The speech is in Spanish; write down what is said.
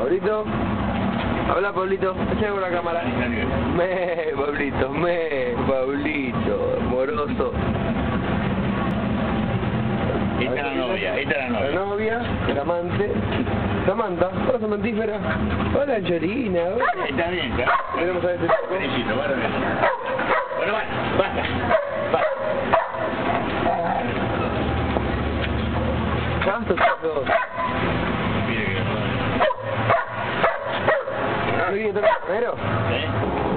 Pablito. Habla, Pablito. Echa con la cámara. Pablito, Pablito, moroso. Esta es la novia, esta es la novia. La novia, el amante. Samantha, hola Samantífera. Hola Chorina. Hola. Está bien, ¿está? Veremos a ver si Benecito, bueno, bueno, basta. Basta, chicos. Mire que... ¿No quiere tocar primero? ¿Eh?